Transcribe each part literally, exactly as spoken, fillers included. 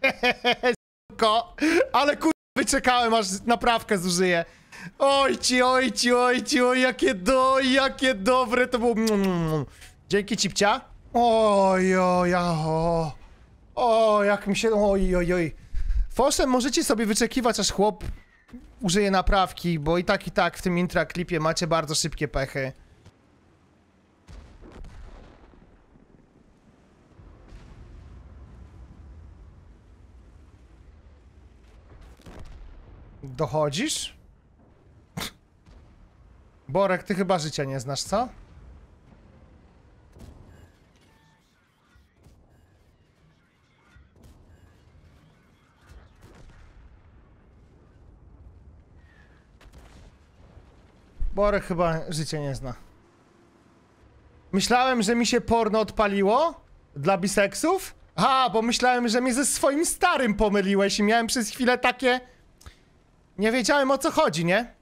Ko, ale kur... wyczekałem, aż naprawkę zużyję. Oj ci, oj ci, oj ci, oj, jakie do, jakie dobre to było. Dzięki, Cipcia. Oj, oj, o. O, jak mi się, oj, oj, oj. Foszem możecie sobie wyczekiwać, aż chłop użyje naprawki, bo i tak, i tak w tym intraklipie macie bardzo szybkie pechy. Dochodzisz? Borek, ty chyba życia nie znasz, co? Borek chyba życia nie zna. Myślałem, że mi się porno odpaliło dla biseksów. A, bo myślałem, że mnie ze swoim starym pomyliłeś i miałem przez chwilę takie... Nie wiedziałem, o co chodzi, nie?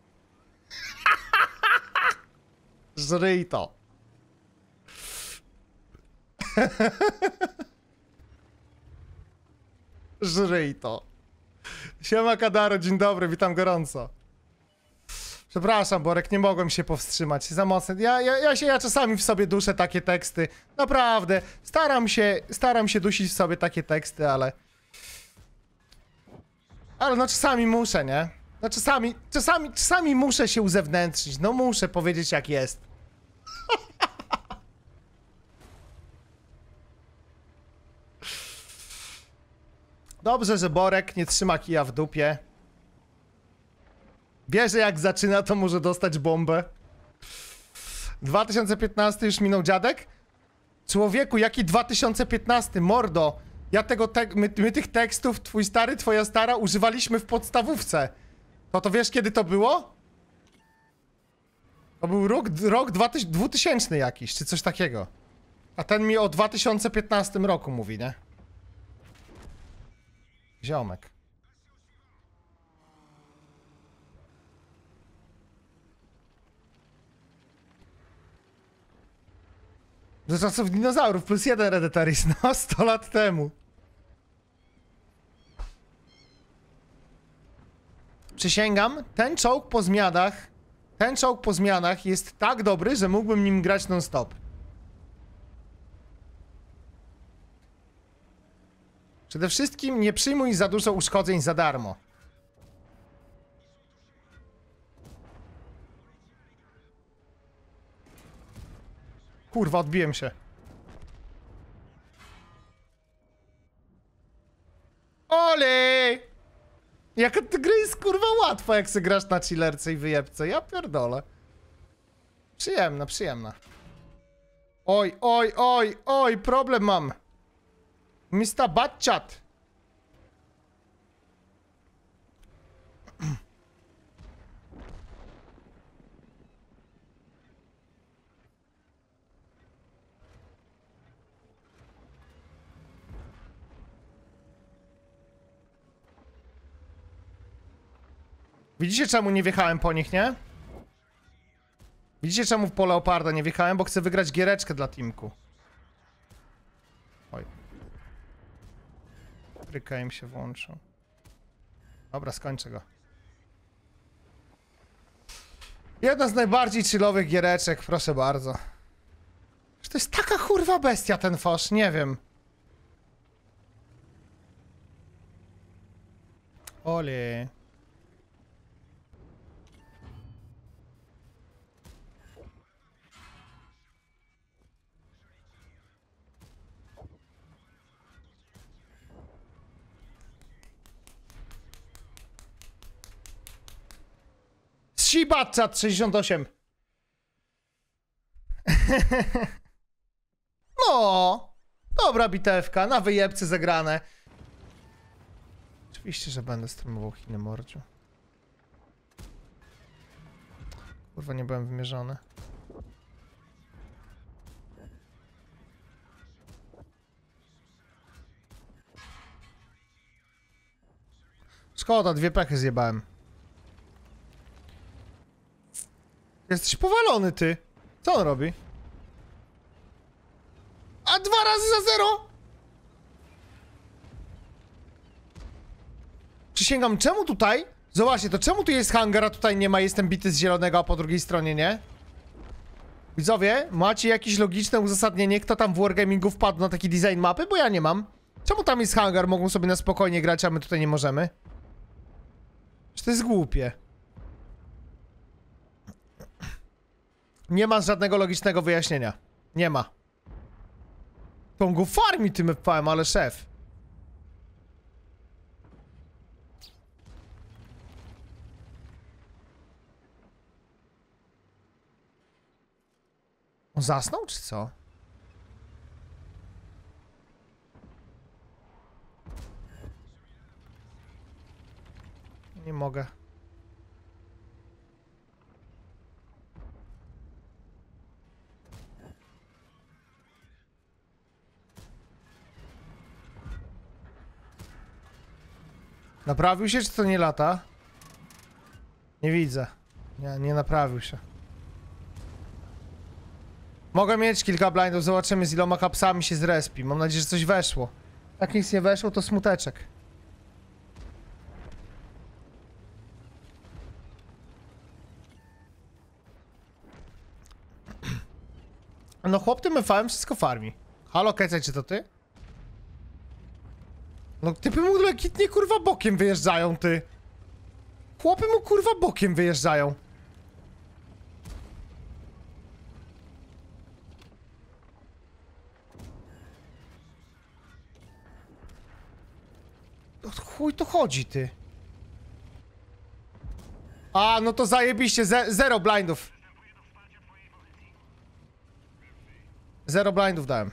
Żryj to. Żryj to. Siema Kadaro, dzień dobry, witam gorąco. Przepraszam, Borek, nie mogłem się powstrzymać. Za mocno. Ja, ja, ja się, ja czasami w sobie duszę takie teksty. Naprawdę. Staram się, staram się dusić w sobie takie teksty, ale... Ale no czasami muszę, nie? No czasami, czasami, czasami muszę się uzewnętrzyć. No muszę powiedzieć, jak jest. Dobrze, że Borek nie trzyma kija w dupie. Wie, że jak zaczyna, to może dostać bombę. dwa tysiące piętnasty już minął, dziadek? Człowieku, jaki dwa tysiące piętnasty? Mordo! Ja tego te my, my tych tekstów, twój stary, twoja stara, używaliśmy w podstawówce. No to wiesz, kiedy to było? To był rok, rok dwutysięczny jakiś, czy coś takiego. A ten mi o dwa tysiące piętnastym roku mówi, nie? Ziomek. Do czasów dinozaurów, plus jeden Redetaris, no sto lat temu. Przysięgam, ten czołg po zmianach, ten czołg po zmianach jest tak dobry, że mógłbym nim grać non-stop. Przede wszystkim nie przyjmuj za dużo uszkodzeń za darmo. Kurwa, odbiłem się. Ole! Jaka ta gra jest kurwa łatwa, jak se grasz na chillerce i wyjebce. Ja pierdolę. Przyjemna, przyjemna. Oj, oj, oj, oj, problem mam. mister Batchat. Widzicie, czemu nie wjechałem po nich, nie? Widzicie, czemu po Leoparda nie wjechałem? Bo chcę wygrać giereczkę dla teamku. Oj. Tryka im się włączył. Dobra, skończę go. Jedna z najbardziej chillowych giereczek, proszę bardzo. To jest taka kurwa bestia ten Fosz, nie wiem. Ole. Shibatchat sześćdziesiąt osiem. No, dobra bitewka, na wyjebce zagrane. Oczywiście, że będę streamował Chiny, mordziu. Kurwa, nie byłem wymierzony. Szkoda, dwie pechy zjebałem. Jesteś powalony, ty. Co on robi? A dwa razy za zero? przysięgam, czemu tutaj? Zobaczcie, to czemu tu jest hangar, a tutaj nie ma, jestem bity z zielonego, a po drugiej stronie nie? Widzowie, macie jakieś logiczne uzasadnienie, kto tam w Wargamingu wpadł na taki design mapy? Bo ja nie mam. Czemu tam jest hangar, mogą sobie na spokojnie grać, a my tutaj nie możemy? Czy to jest głupie? Nie ma żadnego logicznego wyjaśnienia. Nie ma. To on go farmi tym F P M, ale szef. On zasnął, czy co? Nie mogę. Naprawił się, czy to nie lata? Nie widzę. Nie, nie naprawił się. Mogę mieć kilka blindów, zobaczymy z iloma kapsami się zrespi. Mam nadzieję, że coś weszło. Jak nic nie weszło, to smuteczek. No chłop tym F M wszystko farmi. Halo, Kecaj, czy to ty? No typy mu lekitnie kurwa bokiem wyjeżdżają, ty. Chłopy mu kurwa bokiem wyjeżdżają. O chuj tu chodzi, ty. A, no to zajebiście, ze zero blindów. Zero blindów dałem.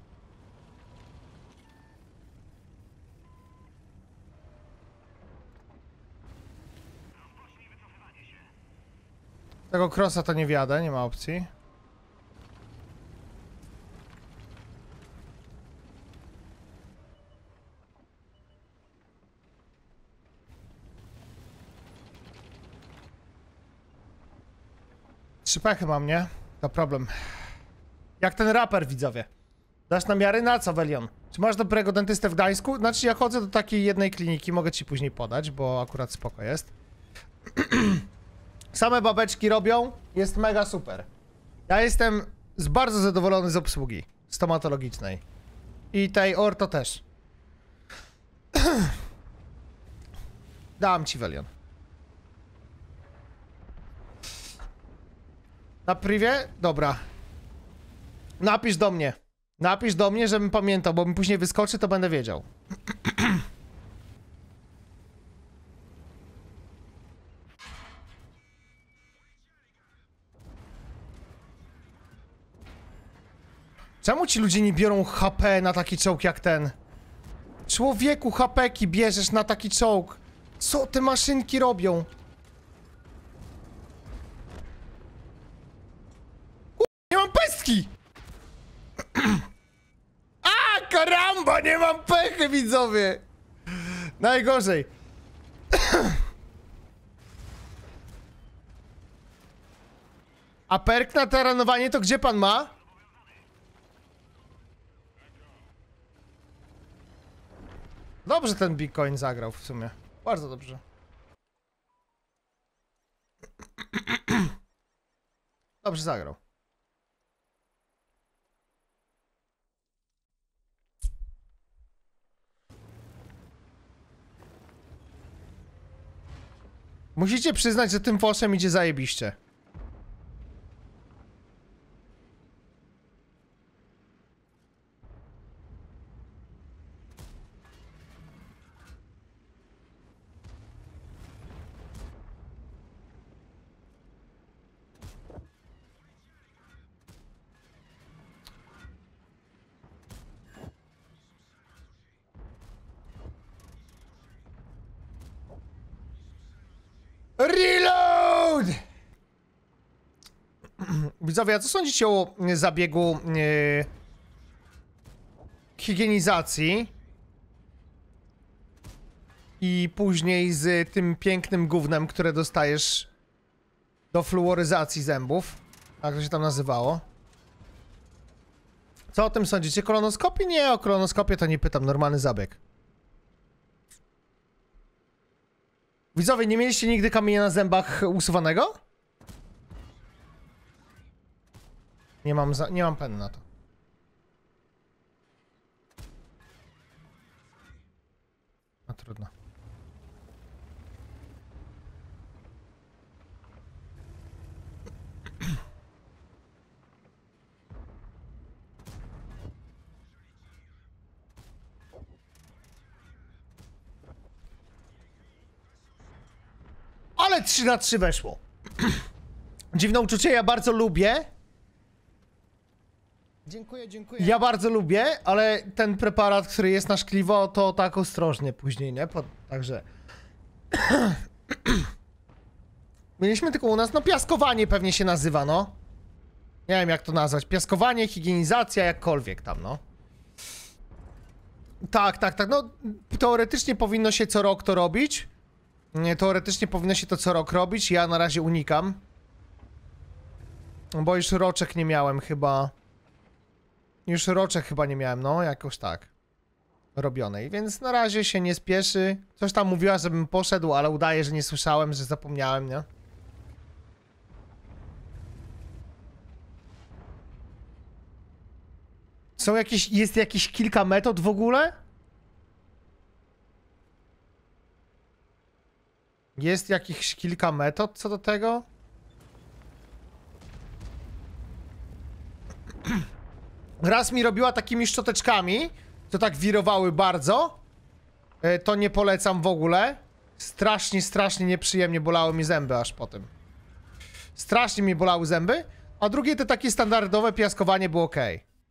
Tego crossa to nie wjadę, nie ma opcji. Trzy pechy mam, nie? To problem. Jak ten raper, widzowie. Dasz namiary na co, Velion? Czy masz dobrego dentystę w Gdańsku? Znaczy, ja chodzę do takiej jednej kliniki, mogę ci później podać, bo akurat spoko jest. Same babeczki robią, jest mega super. Ja jestem z bardzo zadowolony z obsługi stomatologicznej. I tej orto też. Dam ci, Velion. Na privie? Dobra. Napisz do mnie. Napisz do mnie, żebym pamiętał, bo mi później wyskoczy, to będę wiedział. Czemu ci ludzie nie biorą H P na taki czołg jak ten? Człowieku, H P-ki bierzesz na taki czołg. Co te maszynki robią? Nie mam pestki! A, karamba, nie mam pechy, widzowie! Najgorzej. A perk na terenowanie to gdzie pan ma? Dobrze ten Bitcoin zagrał w sumie. Bardzo dobrze. Dobrze zagrał. Musicie przyznać, że tym foszem idzie zajebiście. Reload! Widzowie, a co sądzicie o zabiegu yy, higienizacji i później z tym pięknym gównem, które dostajesz do fluoryzacji zębów? Jak to się tam nazywało? Co o tym sądzicie? Kolonoskopii? Nie, o kolonoskopię to nie pytam, normalny zabieg. Widzowie, nie mieliście nigdy kamienia na zębach usuwanego? Nie mam, za... nie mam peny na to. No trudno. Ale trzy na trzy weszło. Dziwne uczucie, ja bardzo lubię. Dziękuję, dziękuję. Ja bardzo lubię, ale ten preparat, który jest na szkliwo, to tak ostrożnie później, nie? Po, także... Mieliśmy tylko u nas, no piaskowanie pewnie się nazywa, no. Nie wiem jak to nazwać. Piaskowanie, higienizacja, jakkolwiek tam, no. Tak, tak, tak, no teoretycznie powinno się co rok to robić. Nie, teoretycznie powinno się to co rok robić, ja na razie unikam. Bo już roczek nie miałem chyba. Już roczek chyba nie miałem, no jakoś tak. Robionej, więc na razie się nie spieszy. Coś tam mówiła, żebym poszedł, ale udaje, że nie słyszałem, że zapomniałem, nie? Są jakieś, jest jakieś kilka metod w ogóle? Jest jakichś kilka metod co do tego? Raz mi robiła takimi szczoteczkami, to tak wirowały bardzo. To nie polecam w ogóle. Strasznie, strasznie nieprzyjemnie bolały mi zęby aż po tym. Strasznie mi bolały zęby. A drugie to takie standardowe piaskowanie było ok.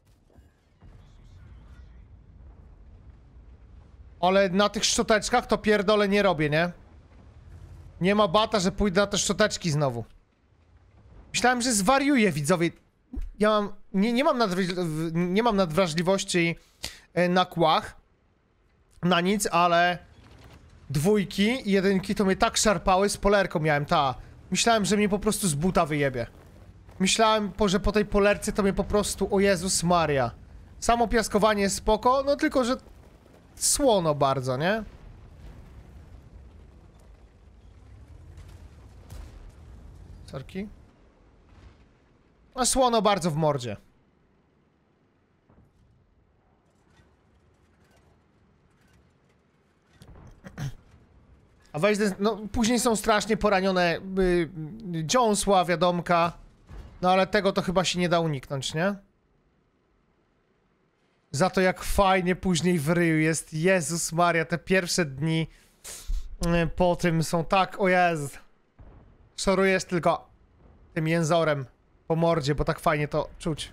Ale na tych szczoteczkach to pierdolę nie robię, nie? Nie ma bata, że pójdę na te szczoteczki znowu. Myślałem, że zwariuję, widzowie. Ja mam... Nie, nie, mam, nadwraż... nie mam nadwrażliwości na kłach. Na nic, ale... Dwójki i jedynki to mnie tak szarpały, z polerką miałem, ta. Myślałem, że mnie po prostu z buta wyjebie. Myślałem, że po tej polerce to mnie po prostu... O Jezus Maria. Samo piaskowanie jest spoko, no tylko, że... Słono bardzo, nie? Sorki? No słono bardzo w mordzie. A weź, no później są strasznie poranione y, dziąsła, wiadomka. No ale tego to chyba się nie da uniknąć, nie? Za to jak fajnie później w ryju jest. Jezus Maria, te pierwsze dni y, po tym są tak, o Jezu. Szorujesz tylko tym jęzorem po mordzie, bo tak fajnie to czuć.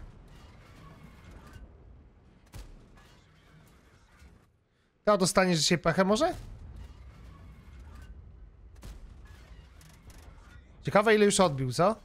To dostaniesz dzisiaj pechę może? Ciekawe ile już odbił, co?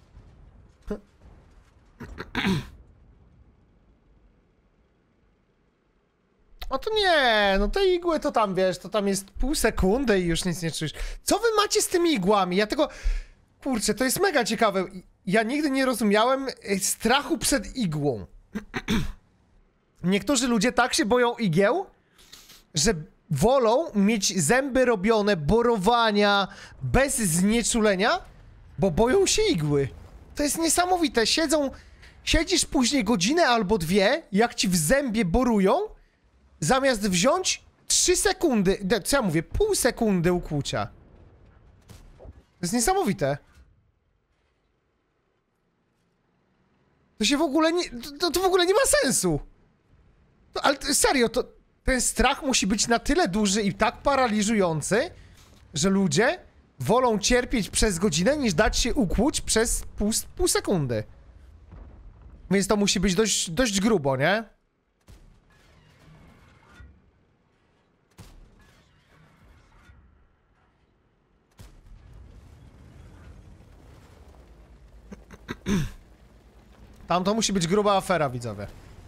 O to nie, no te igły to tam, wiesz, to tam jest pół sekundy i już nic nie czujesz. Co wy macie z tymi igłami? Ja tego... Kurczę, to jest mega ciekawe. Ja nigdy nie rozumiałem strachu przed igłą. Niektórzy ludzie tak się boją igieł, że wolą mieć zęby robione, borowania, bez znieczulenia, bo boją się igły. To jest niesamowite. Siedzą, siedzisz później godzinę albo dwie, jak ci w zębie borują, zamiast wziąć trzy sekundy, co ja mówię, pół sekundy ukłucia. To jest niesamowite. To się w ogóle nie... To, to w ogóle nie ma sensu. To, ale serio, to... Ten strach musi być na tyle duży i tak paraliżujący, że ludzie wolą cierpieć przez godzinę, niż dać się ukłuć przez pół, pół sekundy. Więc to musi być dość, dość grubo, nie? Tam to musi być gruba afera, widzowie.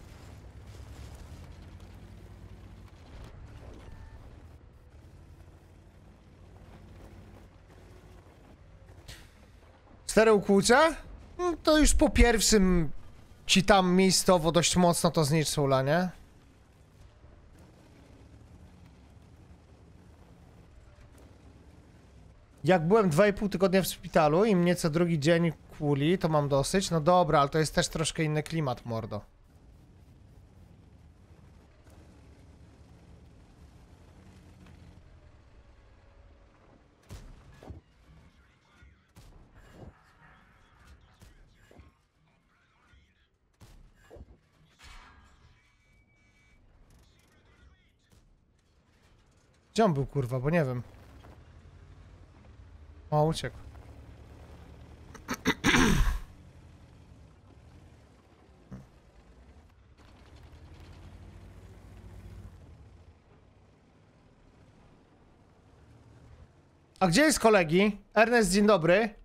Cztery ukłucia? To już po pierwszym ci tam miejscowo dość mocno to znieczula, nie? Jak byłem dwa i pół tygodnia w szpitalu i mnie co drugi dzień kłuli, to mam dosyć. No dobra, ale to jest też troszkę inny klimat, mordo. Gdzie on był, kurwa, bo nie wiem. O, uciekł. A gdzie jest kolegi? Ernest, dzień dobry.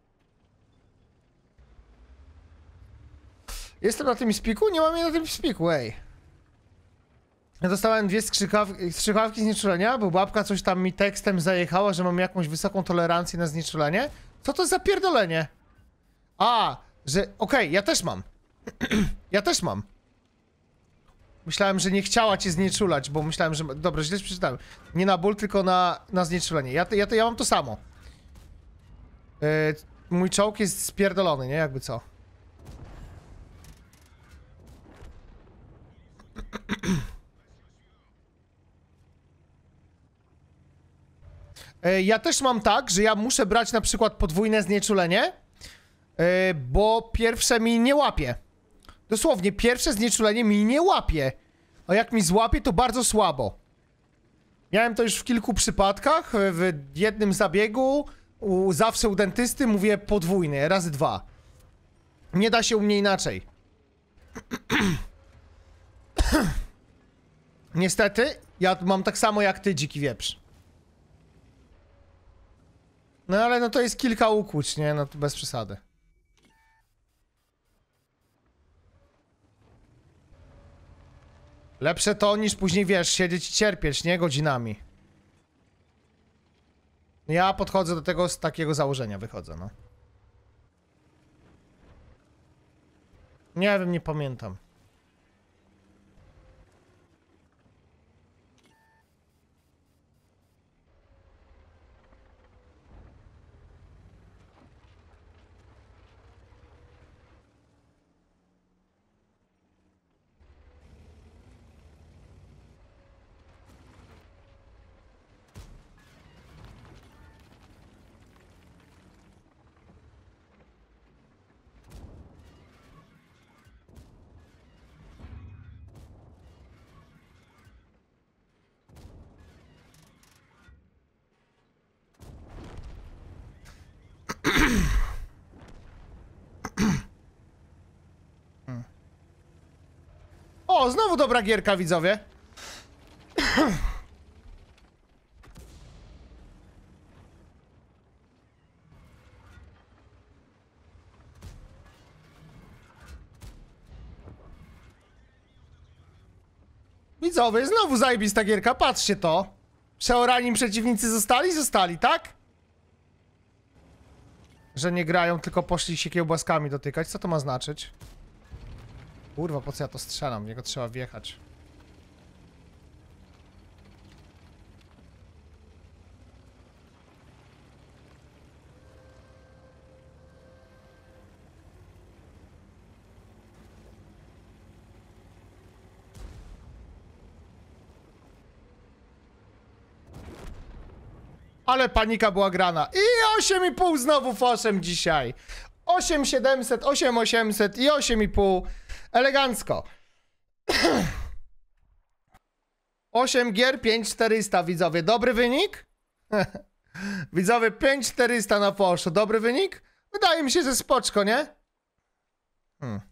Jestem na tym spiku? Nie mam jej na tym spiku, ej. Ja dostałem dwie strzykawki, strzykawki znieczulenia, bo babka coś tam mi tekstem zajechała, że mam jakąś wysoką tolerancję na znieczulenie. Co to za pierdolenie? A, że... Okej, okay, ja też mam. Ja też mam. Myślałem, że nie chciała cię znieczulać, bo myślałem, że... Dobra, źle przeczytałem. Nie na ból, tylko na, na znieczulenie. Ja, ja, ja mam to samo. Yy, mój czołg jest spierdolony, nie? Jakby co. Ja też mam tak, że ja muszę brać na przykład podwójne znieczulenie, bo pierwsze mi nie łapie. Dosłownie, pierwsze znieczulenie mi nie łapie. A jak mi złapie, to bardzo słabo. Miałem to już w kilku przypadkach, w jednym zabiegu, u, zawsze u dentysty mówię podwójny, razy dwa. Nie da się u mnie inaczej. Niestety, ja mam tak samo jak ty, dziki wieprz. No ale no to jest kilka ukłuć, nie? No to bez przesady. Lepsze to niż później, wiesz, siedzieć i cierpieć, nie? Godzinami. Ja podchodzę do tego z takiego założenia, wychodzę, no. Nie wiem, nie pamiętam. O, znowu dobra gierka, widzowie. Widzowie, znowu zajebista gierka, patrzcie to. Przeorani przeciwnicy zostali? Zostali, tak? Że nie grają, tylko poszli się kiełbaskami dotykać. Co to ma znaczyć? Kurwa, po co ja to strzelam? W niego trzeba wjechać. Ale panika była grana. I osiem i pół znowu foszem dzisiaj. osiem siedemset, osiem osiemset i osiem i pół. Elegancko. osiem gier, pięć czterysta, widzowie. Dobry wynik? Widzowie, pięć czterysta na foszu. Dobry wynik? Wydaje mi się, że spoczko, nie? Hmm.